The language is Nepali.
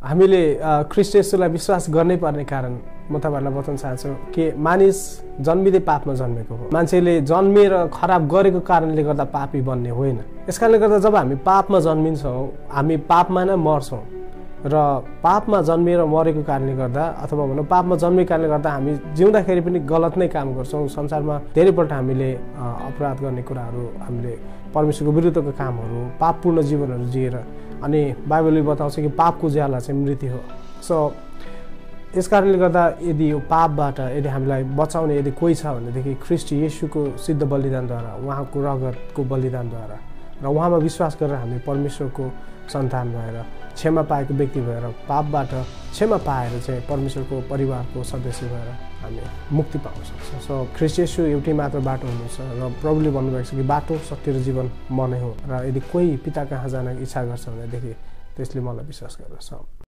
हामीले ख्रीष्ट येशूलाई विश्वास गर्नै पर्ने कारण म तपाईहरुलाई बताउन चाहन्छु कि मानिस जन्मिँदै पापमा जन्मेको हो। मान्छेले जन्मेर खराब गरेको कारणले गर्दा पापी बन्ने होइन। यसकारणले गर्दा जब हामी पापमा जन्मिन्छौँ हामी पापमा नै मर्छौँ र पापमा जन्मेर मरेको कारणले गर्दा अथवा भनौँ पापमा जन्मेको कारणले गर्दा हामी जिउँदाखेरि पनि गलत नै काम गर्छौँ। संसारमा धेरैपल्ट हामीले अपराध गर्ने कुराहरू, हामीले परमेश्वरको विरुद्धको कामहरू, पापपूर्ण जीवनहरू जिएर अनि बाइबलले बताउँछ कि पापको ज्याला चाहिँ मृत्यु हो। सो यस कारणले गर्दा यदि यो पापबाट यदि हामीलाई बचाउने यदि कोही छ भनेदेखि ख्रीष्ट येशूको सिद्ध बलिदानद्वारा, उहाँको रगतको बलिदानद्वारा र उहाँमा विश्वास गरेर हामी परमेश्वरको सन्तान भएर, क्षमा पाएको व्यक्ति भएर, पापबाट क्षमा पाएर चाहिँ परमेश्वरको परिवारको सदस्य भएर हामी मुक्ति पाउन सक्छौँ। सो ख्रीष्ट येशू एउटै मात्र बाटो हुनुहुन्छ र प्रभुले भन्नुभएको छ कि बाटो, सत्य र जीवन म नै हो र यदि कोही पिता कहाँ जान इच्छा गर्छ भनेदेखि त्यसले मलाई विश्वास गर्दछ।